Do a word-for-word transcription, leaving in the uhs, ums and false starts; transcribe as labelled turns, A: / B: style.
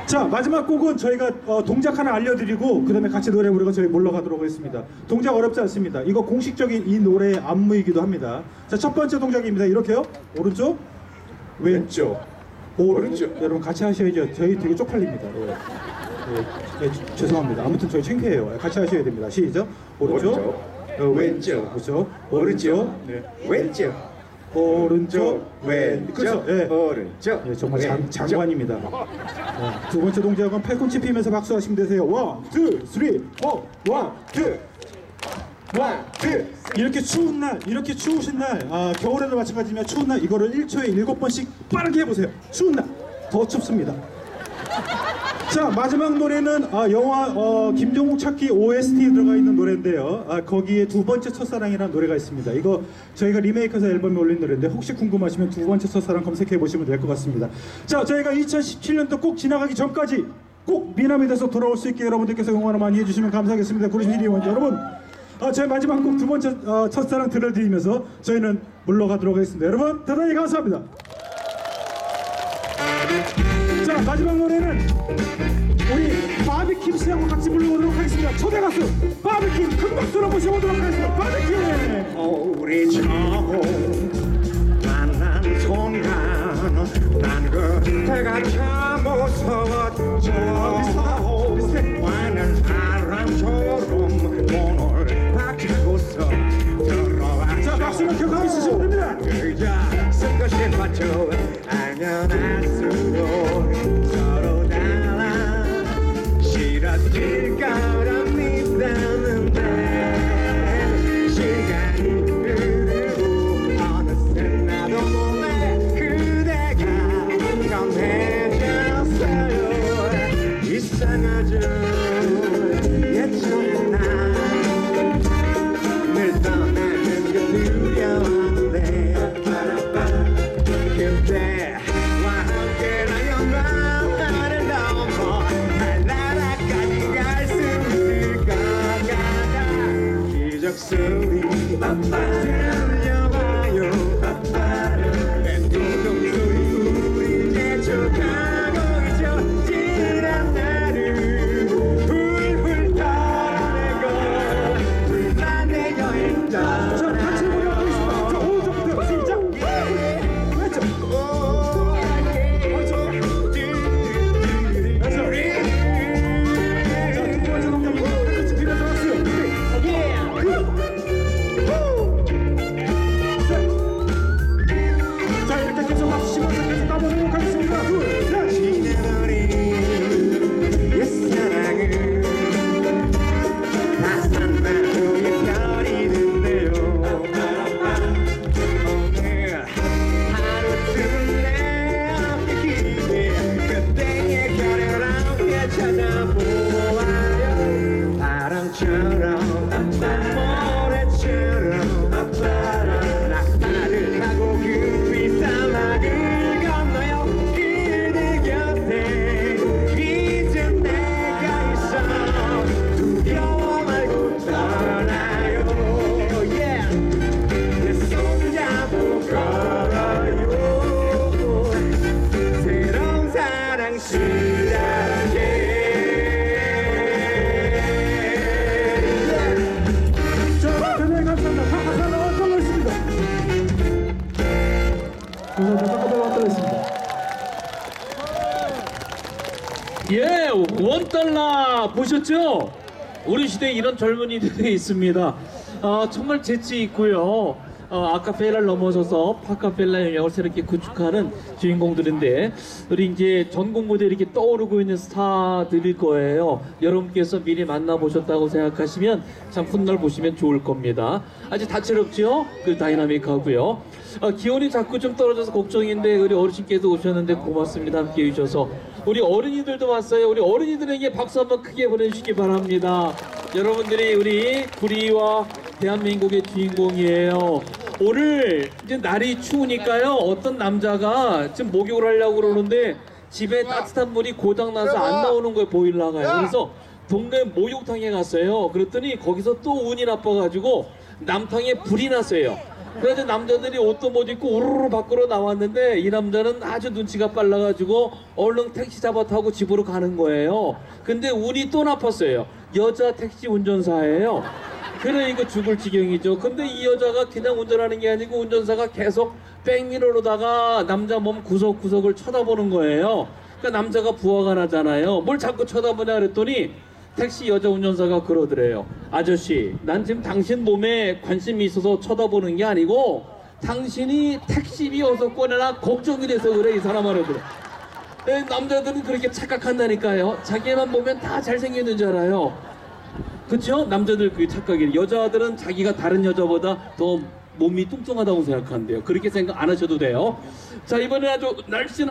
A: 자, 마지막 곡은 저희가 어, 동작 하나 알려드리고 그 다음에 같이 노래 부르고 저희 물러가도록 하겠습니다. 동작 어렵지 않습니다. 이거 공식적인 이 노래의 안무이기도 합니다. 자, 첫 번째 동작입니다. 이렇게요. 오른쪽, 왼쪽, 오른쪽. 여러분 같이 하셔야죠. 저희 되게 쪽팔립니다. 예. 예, 예, 주- 죄송합니다. 아무튼 저희 창피해요. 같이 하셔야 됩니다. 시작. 오른쪽,
B: 오른쪽,
A: 어, 왼쪽, 그렇죠. 오른쪽, 네.
B: 왼쪽,
A: 오른쪽, 왼, 그렇죠. 예.
B: 오른쪽.
A: 예, 정말 장,
B: 왼쪽.
A: 장관입니다. 네, 두 번째 동작은 팔꿈치 피면서 박수하시면 되세요. 원, 투, 쓰리, 포, 원, 투, 원, 투. 이렇게 추운 날, 이렇게 추우신 날, 아, 겨울에도 마찬가지지만 추운 날 이거를 일 초에 일곱 번씩 빠르게 해보세요. 추운 날, 더 춥습니다. 자, 마지막 노래는 아, 영화 어, 김종국 찾기 오에스티에 들어가 있는 노래인데요. 아, 거기에 두 번째 첫사랑이라는 노래가 있습니다. 이거 저희가 리메이크해서 앨범에 올린 노래인데 혹시 궁금하시면 두 번째 첫사랑 검색해 보시면 될 것 같습니다. 자, 저희가 이천십칠 년도 꼭 지나가기 전까지 꼭 미남이 돼서 돌아올 수 있게 여러분들께서 응원을 많이 해주시면 감사하겠습니다. 구르신 일위원 여러분, 아, 저희 마지막 곡 두 번째 어, 첫사랑 들려드리면서 저희는 물러가도록 하겠습니다. 여러분 대단히 감사합니다. 자, 마지막 노래는 우리 바비킴 씨하고 같이 불러보도록 하겠습니다. 초대 가수 바비킴 큰 박수로 모셔보도록 하겠습니다. 바비킴.
B: 우리 처음 만난 순간 난 그때가 참 무서웠죠. 많은 사람처럼 문을 박히고서 들어왔죠.
A: 자, 박수를 격하게 주시면 됩니다.
B: 그저 쓴 싶었죠. 알면 알수록 서로 달라 싫어질 거라 믿었는데 시간이 흐르고 어느새 나도 몸에 그대가 변해졌어요. 이상하죠. 예전에 난늘 떠나는 게 두려운데 그대와 함께라면 나를 넘어 달나라까지 갈 수 있을 것 같아. 기적 소리 들려봐요. 내 두둥 소리 우리 재촉하고 있죠. 지난 날을 훌훌 털어내고 불만의 여행
A: 자, 같이 노래하고 있습니다. 자, 오른쪽부터 시작. 왼쪽. 자, 두 번째 동작입니다. 팔꿈치 피면서 박수. 자, 이렇게 계속 박수 치면서 계속 가보도록 하겠습니다. 둘, 셋.
B: 지나버린 옛사랑을 낯선 하루의 별이 된대요. 오늘 하루쯤 내 앞에 기대 그때의 별을 함께 찾아보아요. 바람처럼 모래처럼 낙타를 타고 깊이 사막을 건너요. 그대 곁에 이제 내가 있어 두려워 말고 떠나요. Yeah. 내 손잡고 걸어요. 새로운 사랑 시작해.
A: 자, 대단히 감사합니다. 사카사는 어떤 거 있습니다. 감사합니다. 사카사는 어떤 거 있습니다.
C: 예, 원 달러 보셨죠? 우리 시대에 이런 젊은이들이 있습니다. 어, 정말 재치 있고요. 어, 아카펠라를 넘어서서 파카펠라 영역을 새롭게 구축하는 주인공들인데, 우리 이제 전국 무대에 이렇게 떠오르고 있는 스타들일 거예요. 여러분께서 미리 만나보셨다고 생각하시면 참 훗날 보시면 좋을 겁니다. 아주 다채롭죠? 그 다이나믹하고요. 어, 기온이 자꾸 좀 떨어져서 걱정인데 우리 어르신께서 오셨는데 고맙습니다. 함께 해주셔서. 우리 어린이들도 왔어요. 우리 어린이들에게 박수 한번 크게 보내주시기 바랍니다. 여러분들이 우리 구리와 대한민국의 주인공이에요. 오늘 이제 날이 추우니까요. 어떤 남자가 지금 목욕을 하려고 그러는데 집에 따뜻한 물이 고장나서 안 나오는 거예요. 보일러가요. 그래서 동네 목욕탕에 갔어요. 그랬더니 거기서 또 운이 나빠가지고 남탕에 불이 났어요. 그래서 남자들이 옷도 못 입고 우르르 밖으로 나왔는데 이 남자는 아주 눈치가 빨라가지고 얼른 택시 잡아 타고 집으로 가는 거예요. 근데 운이 또 나빴어요. 여자 택시 운전사예요. 그래 이거 죽을 지경이죠. 근데 이 여자가 그냥 운전하는 게 아니고 운전사가 계속 백미러로다가 남자 몸 구석구석을 쳐다보는 거예요. 그러니까 남자가 부화가 나잖아요. 뭘 자꾸 쳐다보냐 그랬더니 택시 여자 운전사가 그러더래요. 아저씨, 난 지금 당신 몸에 관심이 있어서 쳐다보는 게 아니고 당신이 택시비 어서 꺼내라 걱정이 돼서 그래 이 사람 하려더래. 네, 남자들은 그렇게 착각한다니까요. 자기만 보면 다 잘생겼는 줄 알아요. 그쵸? 남자들 그 착각이에요. 여자들은 자기가 다른 여자보다 더 몸이 뚱뚱하다고 생각한대요. 그렇게 생각 안 하셔도 돼요. 자, 이번엔 아주 날씬한